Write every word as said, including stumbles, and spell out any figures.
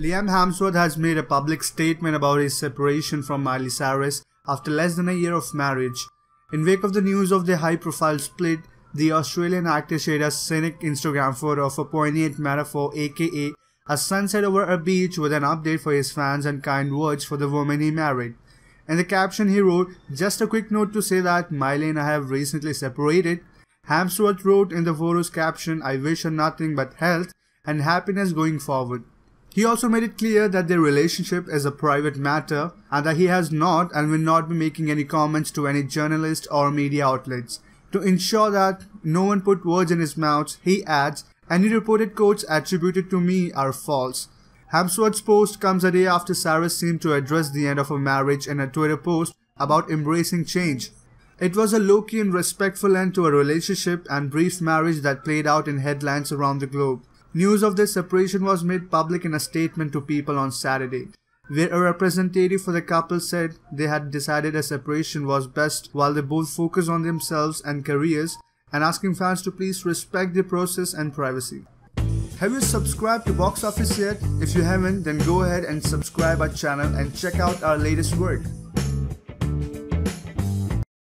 Liam Hemsworth has made a public statement about his separation from Miley Cyrus after less than a year of marriage. In wake of the news of their high-profile split, the Australian actor shared a cynic Instagram photo of a poignant metaphor, aka a sunset over a beach, with an update for his fans and kind words for the woman he married. In the caption he wrote, "Just a quick note to say that Miley and I have recently separated." Hemsworth wrote in the photo's caption, "I wish her nothing but health and happiness going forward." He also made it clear that their relationship is a private matter and that he has not and will not be making any comments to any journalist or media outlets. To ensure that no one put words in his mouth, he adds, "Any reported quotes attributed to me are false." Hemsworth's post comes a day after Cyrus seemed to address the end of her marriage in a Twitter post about embracing change. It was a low-key and respectful end to a relationship and brief marriage that played out in headlines around the globe. News of their separation was made public in a statement to People on Saturday, where a representative for the couple said they had decided a separation was best while they both focus on themselves and careers, and asking fans to please respect the process and privacy. Have you subscribed to Box Office yet? If you haven't, then go ahead and subscribe our channel and check out our latest work.